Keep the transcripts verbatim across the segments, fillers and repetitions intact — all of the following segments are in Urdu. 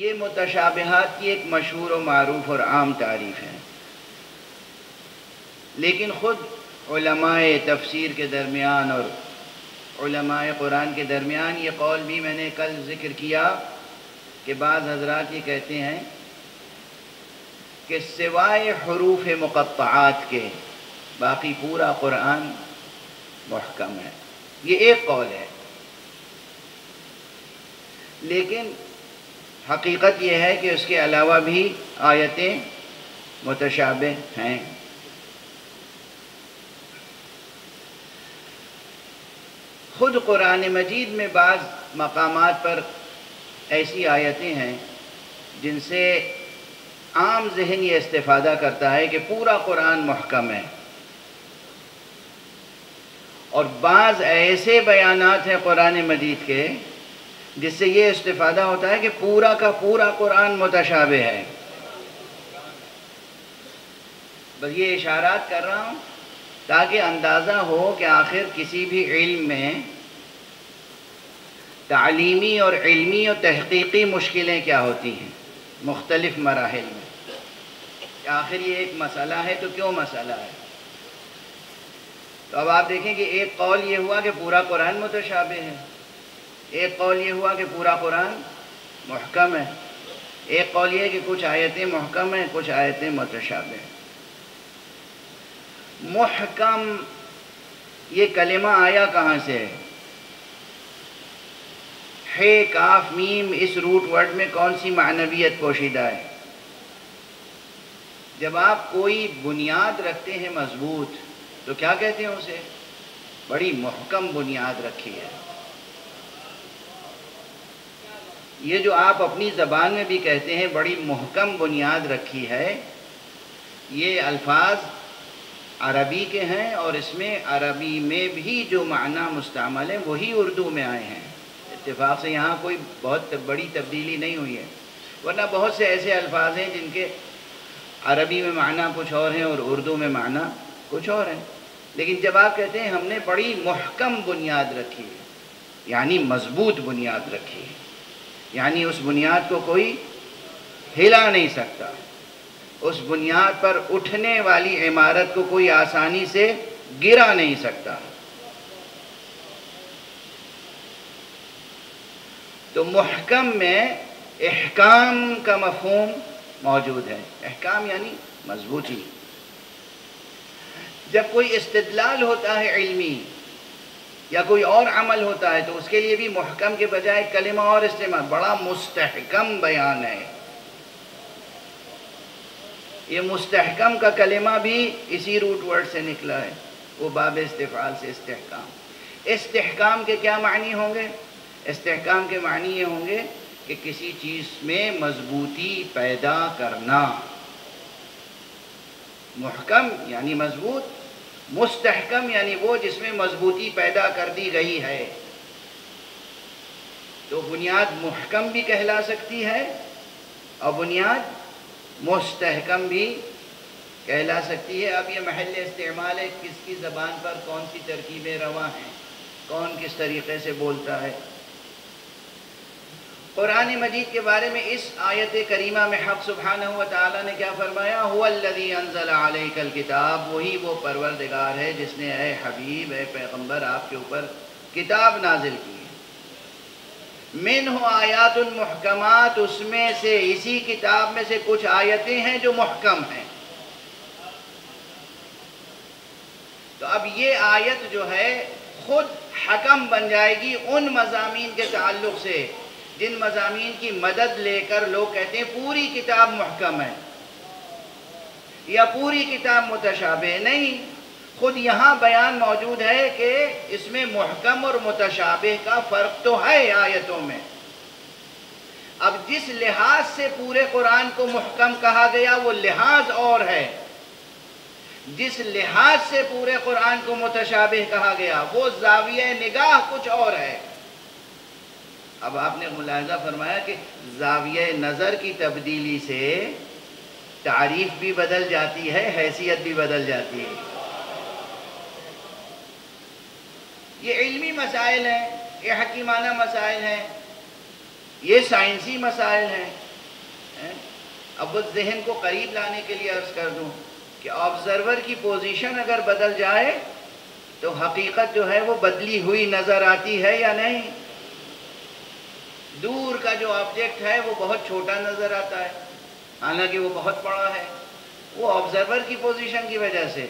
یہ متشابہات کی ایک مشہور و معروف اور عام تعریف ہے، لیکن خود علماء تفسیر کے درمیان اور علماء قرآن کے درمیان یہ قول بھی میں نے کل ذکر کیا کہ بعض حضرات یہ کہتے ہیں کہ سوائے حروف مقطعات کے باقی پورا قرآن محکم ہے۔ یہ ایک قول ہے، لیکن حقیقت یہ ہے کہ اس کے علاوہ بھی آیتیں متشابہ ہیں۔ خود قرآن مجید میں بعض مقامات پر ایسی آیتیں ہیں جن سے عام ذہن یہ استفادہ کرتا ہے کہ پورا قرآن محکم ہے، اور بعض ایسے بیانات ہیں قرآن مجید کے جس سے یہ استفادہ ہوتا ہے کہ پورا کا پورا قرآن متشابہ ہے۔ بس یہ اشارات کر رہا ہوں تاکہ اندازہ ہو کہ آخر کسی بھی علم میں تعلیمی اور علمی اور تحقیقی مشکلیں کیا ہوتی ہیں مختلف مراحل میں، کہ آخر یہ ایک مسئلہ ہے تو کیوں مسئلہ ہے۔ تو اب آپ دیکھیں کہ ایک قول یہ ہوا کہ پورا قرآن متشابہ ہے، ایک قول یہ ہوا کہ پورا قرآن محکم ہے، ایک قول یہ ہے کہ کچھ آیتیں محکم ہیں کچھ آیتیں متشابہ ہیں۔ محکم یہ کلمہ آیا کہاں سے ہے؟ ہے کاف میم، اس روٹ ورڈ میں کون سی معنویت پوشیدہ ہے؟ جب آپ کوئی بنیاد رکھتے ہیں مضبوط تو کیا کہتے ہیں اسے؟ بڑی محکم بنیاد رکھی ہے۔ یہ جو آپ اپنی زبان میں بھی کہتے ہیں بڑی محکم بنیاد رکھی ہے، یہ الفاظ عربی کے ہیں، اور اس میں عربی میں بھی جو معنی مستعمل ہیں وہی اردو میں آئے ہیں۔ اتفاق سے یہاں کوئی بہت بڑی تبدیلی نہیں ہوئی ہے، ورنہ بہت سے ایسے الفاظ ہیں جن کے عربی میں معنی کچھ اور ہیں اور اردو میں معنی کچھ اور ہیں۔ لیکن جب آپ کہتے ہیں ہم نے بڑی محکم بنیاد رکھی ہے، یعنی مضبوط بنیاد رکھی ہے، یعنی اس بنیاد کو کوئی ہلا نہیں سکتا، اس بنیاد پر اٹھنے والی عمارت کو کوئی آسانی سے گرا نہیں سکتا۔ تو محکم میں احکام کا مفہوم موجود ہے۔ احکام یعنی مضبوطی۔ جب کوئی استدلال ہوتا ہے علمی یا کوئی اور عمل ہوتا ہے تو اس کے لیے بھی محکم کے بجائے کلمہ اور استعمال، بڑا مستحکم بیان ہے۔ یہ مستحکم کا کلمہ بھی اسی روٹ ورڈ سے نکلا ہے، وہ باب استفعال سے استحکام۔ استحکام کے کیا معنی ہوں گے؟ استحکام کے معنی یہ ہوں گے کہ کسی چیز میں مضبوطی پیدا کرنا۔ محکم یعنی مضبوط، مستحکم یعنی وہ جس میں مضبوطی پیدا کر دی گئی ہے۔ تو بنیاد محکم بھی کہلا سکتی ہے اور بنیاد مستحکم بھی کہلا سکتی ہے۔ اب یہ محل استعمال ہے، کس کی زبان پر کون سی ترکیبیں رواں ہیں، کون کس طریقے سے بولتا ہے۔ قرآن مجید کے بارے میں اس آیت کریمہ میں حق سبحانہ و تعالیٰ نے کیا فرمایا؟ هو الذی انزل علیک الکتاب، وہی وہ پروردگار ہے جس نے اے حبیب، اے پیغمبر آپ کے اوپر کتاب نازل کی ہے۔ منہ آیات محکمات، اس میں سے اسی کتاب میں سے کچھ آیتیں ہیں جو محکم ہیں۔ تو اب یہ آیت جو ہے خود حکم بن جائے گی ان مضامین کے تعلق سے جن مضامین کی مدد لے کر لوگ کہتے ہیں پوری کتاب محکم ہے یا پوری کتاب متشابہ۔ نہیں، خود یہاں بیان موجود ہے کہ اس میں محکم اور متشابہ کا فرق تو ہے آیتوں میں۔ اب جس لحاظ سے پورے قرآن کو محکم کہا گیا وہ لحاظ اور ہے، جس لحاظ سے پورے قرآن کو متشابہ کہا گیا وہ زاویہ نگاہ کچھ اور ہے۔ اب آپ نے ملاحظہ فرمایا کہ زاویہ نظر کی تبدیلی سے تعریف بھی بدل جاتی ہے، حیثیت بھی بدل جاتی ہے۔ یہ علمی مسائل ہیں، یہ حکیمانہ مسائل ہیں، یہ سائنسی مسائل ہیں، اب اس ذہن کو قریب لانے کے لیے عرض کر دوں کہ آبزرور کی پوزیشن اگر بدل جائے تو حقیقت جو ہے وہ بدلی ہوئی نظر آتی ہے یا نہیں؟ دور کا جو آبجیکٹ ہے وہ بہت چھوٹا نظر آتا ہے، حالانکہ وہ بہت بڑا ہے، وہ آبزرور کی پوزیشن کی وجہ سے۔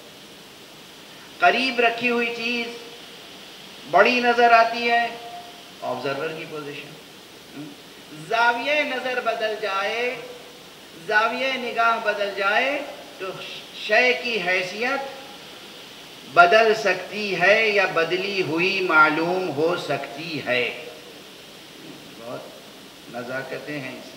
قریب رکھی ہوئی چیز بڑی نظر آتی ہے، آبزرور کی پوزیشن۔ زاویہ نظر بدل جائے، زاویہ نگاہ بدل جائے تو شے کی حیثیت بدل سکتی ہے یا بدلی ہوئی معلوم ہو سکتی ہے۔ بہت نزاکتیں ہیں اس میں،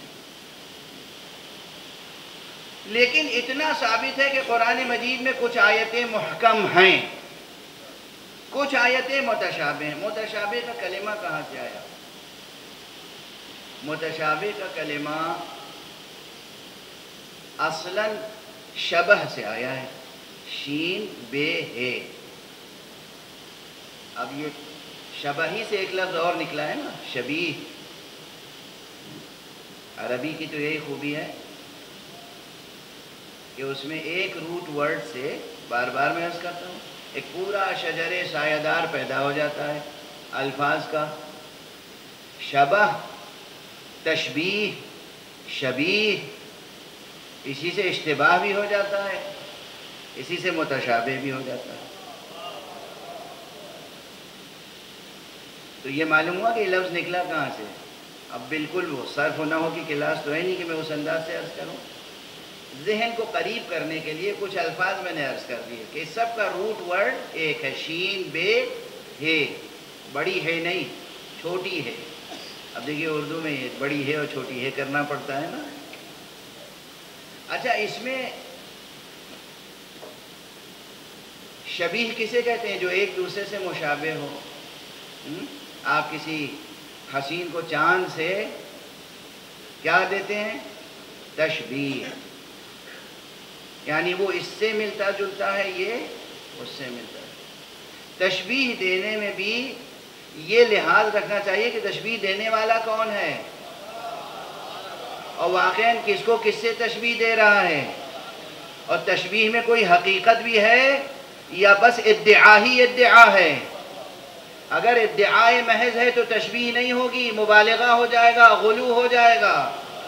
لیکن اتنا ثابت ہے کہ قرآن مجید میں کچھ آیتیں محکم ہیں، کچھ آیتیں متشابہ ہیں۔ متشابہ کا کلمہ کہاں سے آیا؟ متشابہ کا کلمہ اصلاً شبہ سے آیا ہے، شین بے ہے۔ اب یہ شبہ ہی سے ایک لفظ اور نکلا ہے نا، شبیہ۔ عربی کی تو یہی خوبی ہے کہ اس میں ایک روٹ ورڈ سے، بار بار میں عرض کرتا ہوں، ایک پورا شجر سایہ دار پیدا ہو جاتا ہے الفاظ کا۔ شبہ، تشبیہ، شبیہ، اسی سے اشتباہ بھی ہو جاتا ہے، اسی سے متشابہ بھی ہو جاتا ہے۔ تو یہ معلوم ہوا کہ یہ لفظ نکلا کہاں سے۔ اب بالکل وہ صرف نہ ہو کی کلاس تو ہے نہیں کہ میں اس انداز سے عرض کروں۔ ذہن کو قریب کرنے کے لیے کچھ الفاظ میں نے عرض کر دیے کہ سب کا روٹ ورڈ ایک ہے، شین بے ہے۔ بڑی ہے نہیں، چھوٹی ہے۔ اب دیکھیے اردو میں یہ بڑی ہے اور چھوٹی ہے کرنا پڑتا ہے نا۔ اچھا، اس میں شبیہ کسے کہتے ہیں؟ جو ایک دوسرے سے مشابہ ہو۔ آپ کسی حسین کو چاند سے کیا دیتے ہیں؟ تشبیہ، یعنی وہ اس سے ملتا جلتا ہے، یہ اس سے ملتا ہے۔ تشبیہ دینے میں بھی یہ لحاظ رکھنا چاہیے کہ تشبیہ دینے والا کون ہے، اور واقعاً کس کو کس سے تشبیہ دے رہا ہے، اور تشبیہ میں کوئی حقیقت بھی ہے یا بس ادعا ہی ادعا ہے۔ اگر ادعائے محض ہے تو تشبیہ نہیں ہوگی، مبالغہ ہو جائے گا، غلو ہو جائے گا۔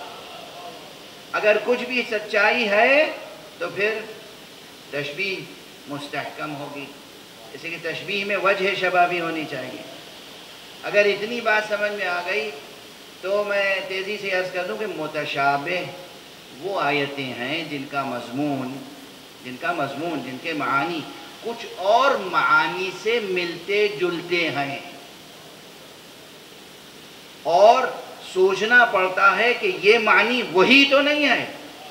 اگر کچھ بھی سچائی ہے تو پھر تشبیہ مستحکم ہوگی۔ اسی کی تشبیہ میں وجہ شبہ بھی ہونی چاہیے۔ اگر اتنی بات سمجھ میں آ گئی تو میں تیزی سے عرض کر دوں کہ متشابہ وہ آیتیں ہیں جن کا مضمون جن کا مضمون جن کے معانی کچھ اور معانی سے ملتے جلتے ہیں، اور سوچنا پڑتا ہے کہ یہ معنی وہی تو نہیں ہے۔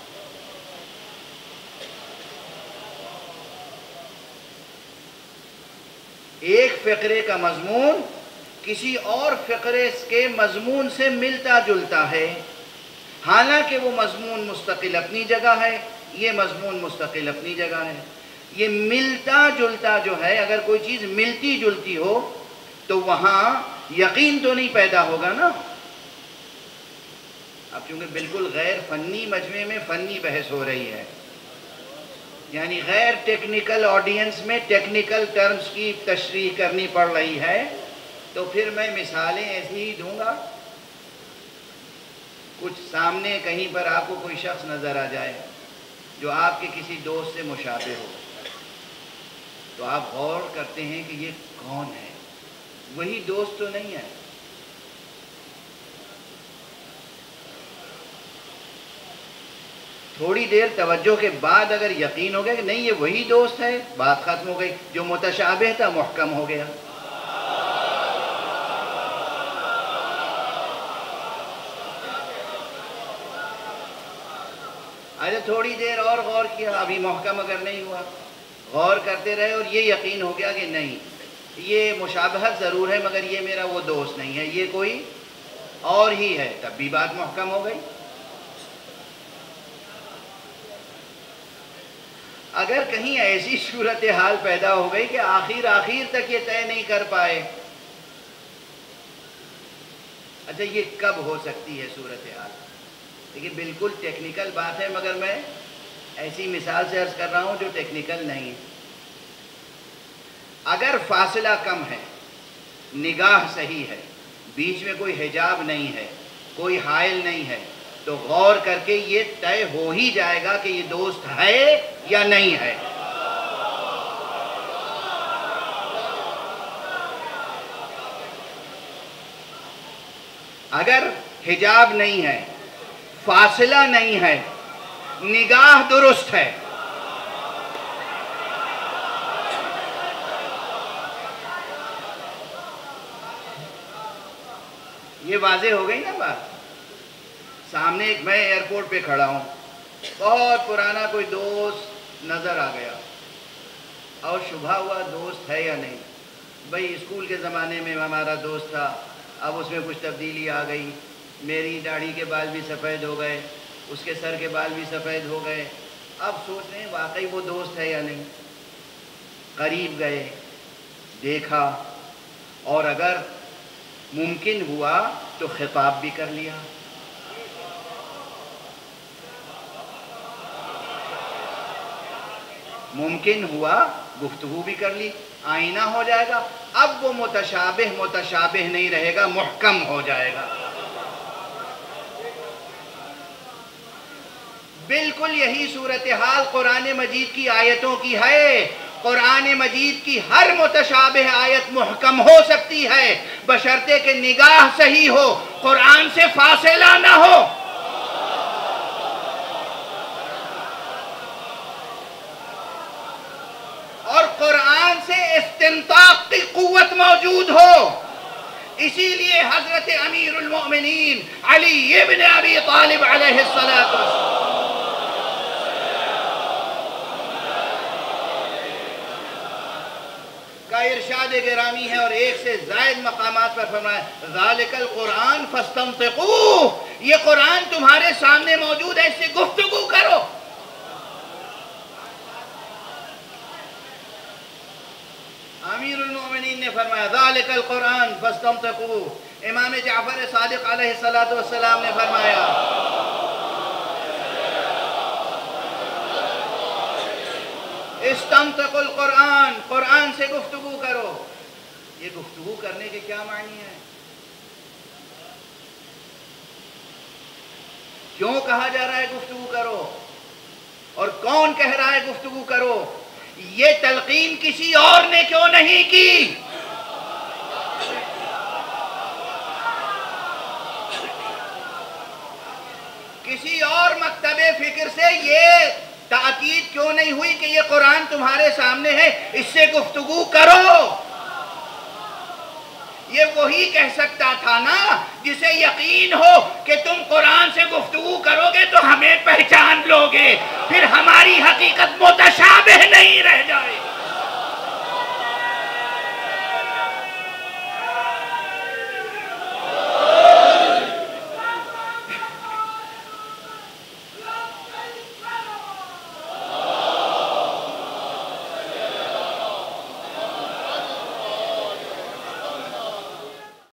ایک فقرے کا مضمون کسی اور فقرے کے مضمون سے ملتا جلتا ہے، حالانکہ وہ مضمون مستقل اپنی جگہ ہے، یہ مضمون مستقل اپنی جگہ ہے۔ یہ ملتا جلتا جو ہے، اگر کوئی چیز ملتی جلتی ہو تو وہاں یقین تو نہیں پیدا ہوگا نا۔ اب چونکہ بالکل غیر فنی مجمع میں فنی بحث ہو رہی ہے، یعنی غیر ٹیکنیکل آڈینس میں ٹیکنیکل ٹرمز کی تشریح کرنی پڑ رہی ہے، تو پھر میں مثالیں ایسی ہی دوں گا۔ کچھ سامنے کہیں پر آپ کو کوئی شخص نظر آ جائے جو آپ کے کسی دوست سے مشابہ ہو، تو آپ غور کرتے ہیں کہ یہ کون ہے، وہی دوست تو نہیں ہے۔ تھوڑی دیر توجہ کے بعد اگر یقین ہو گیا کہ نہیں یہ وہی دوست ہے، بات ختم ہو گئی۔ جو متشابہ تھا محکم ہو گیا۔ اچھا، تھوڑی دیر اور غور کیا، ابھی محکم اگر نہیں ہوا، غور کرتے رہے اور یہ یقین ہو گیا کہ نہیں یہ مشابہت ضرور ہے مگر یہ میرا وہ دوست نہیں ہے، یہ کوئی اور ہی ہے، تب بھی بات محکم ہو گئی۔ اگر کہیں ایسی صورتحال پیدا ہو گئی کہ آخر آخر تک یہ طے نہیں کر پائے، اچھا یہ کب ہو سکتی ہے صورتحال؟ لیکن بالکل ٹیکنیکل بات ہے، مگر میں ایسی مثال سے عرض کر رہا ہوں جو ٹیکنیکل نہیں ہے۔ اگر فاصلہ کم ہے، نگاہ صحیح ہے، بیچ میں کوئی حجاب نہیں ہے، کوئی حائل نہیں ہے، تو غور کر کے یہ طے ہو ہی جائے گا کہ یہ دوست ہے یا نہیں ہے۔ اگر حجاب نہیں ہے، فاصلہ نہیں ہے، نگاہ درست ہے، یہ واضح ہو گئی نا بات۔ سامنے ایک میں ایئرپورٹ پہ کھڑا ہوں، بہت پرانا کوئی دوست نظر آ گیا اور شبہ ہوا دوست ہے یا نہیں۔ بھئی اسکول کے زمانے میں ہمارا دوست تھا، اب اس میں کچھ تبدیلی آ گئی، میری داڑھی کے بال بھی سفید ہو گئے، اس کے سر کے بال بھی سفید ہو گئے، اب سوچ رہے ہیں واقعی وہ دوست ہے یا نہیں۔ قریب گئے، دیکھا، اور اگر ممکن ہوا تو خطاب بھی کر لیا۔ ممکن ہوا گفتگو بھی کر لی، آئینہ ہو جائے گا۔ اب وہ متشابہ متشابہ نہیں رہے گا، محکم ہو جائے گا۔ بالکل یہی صورتحال قرآن مجید کی آیتوں کی ہے۔ قرآن مجید کی ہر متشابہ آیت محکم ہو سکتی ہے، بشرطے کہ نگاہ صحیح ہو، قرآن سے فاصلہ نہ ہو۔ اور قرآن سے استنطاق کی قوت موجود ہو۔ اسی لیے حضرت امیر المؤمنین علی ابن ابی طالب علیہ السلام کا ارشاد گرامی ہے، اور ایک سے زائد مقامات پر فرمایا ذالک القرآن فاستنطقوہ، یہ قرآن تمہارے سامنے موجود ہے، اس سے گفتگو کرو۔ امیر المؤمنین نے فرمایا ذالک القرآن فاستنطقوہ۔ امام جعفر صادق علیہ السلام نے فرمایا استنطقوا القرآن، قرآن سے گفتگو کرو۔ یہ گفتگو کرنے کے کیا معنی ہے؟ کیوں کہا جا رہا ہے گفتگو کرو؟ اور کون کہہ رہا ہے گفتگو کرو؟ یہ تلقین کسی اور نے کیوں نہیں کی؟ کسی اور مکتب فکر سے یہ تاکید کیوں نہیں ہوئی کہ یہ قرآن تمہارے سامنے ہے، اس سے گفتگو کرو؟ یہ وہی کہہ سکتا تھا نا جسے یقین ہو کہ تم قرآن سے گفتگو کرو گے تو ہمیں پہچان لو گے، پھر ہماری حقیقت متشابہ